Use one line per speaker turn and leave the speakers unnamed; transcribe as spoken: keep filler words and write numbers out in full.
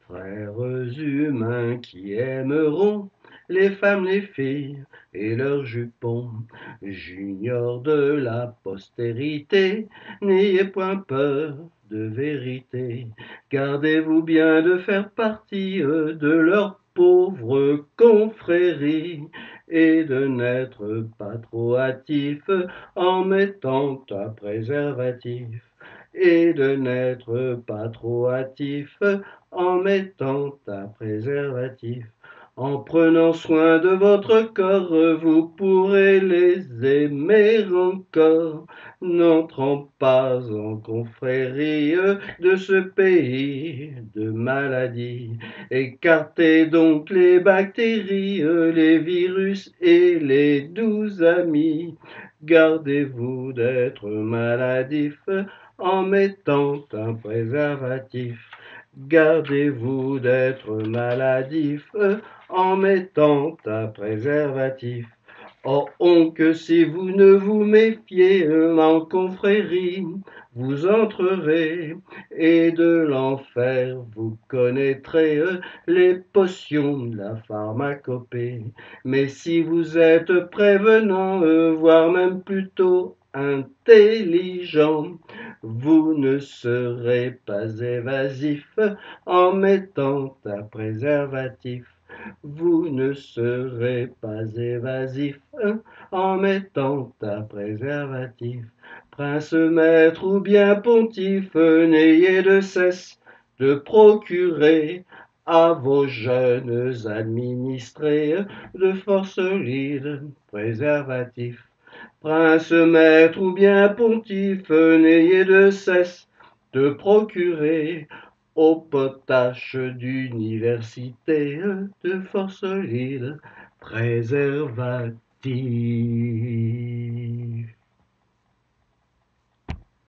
Frères humains qui aimeront les femmes, les filles et leurs jupons, juniors de la postérité, n'ayez point peur de vérité. Gardez-vous bien de faire partie de leur pauvre confrérie et de n'être pas trop hâtif en mettant un préservatif et de n'être pas trop hâtif en mettant un préservatif. En prenant soin de votre corps, vous pourrez les aimer encore, n'entrant pas en confrérie de ce pays de maladie. Écartez donc les bactéries, les virus et les doux amis. Gardez-vous d'être maladif en mettant un préservatif. Gardez-vous d'être maladif en mettant un préservatif. Oh, on que si vous ne vous méfiez en confrérie, vous entrerez et de l'enfer vous connaîtrez les potions de la pharmacopée. Mais si vous êtes prévenant, voire même plutôt intelligent, vous ne serez pas évasif en mettant un préservatif. Vous ne serez pas évasif en mettant un préservatif. Prince, maître ou bien pontife, n'ayez de cesse de procurer à vos jeunes administrés de fort solides préservatifs. Prince, maître ou bien pontife, n'ayez de cesse de procurer au potache d'université de fort solides préservatifs.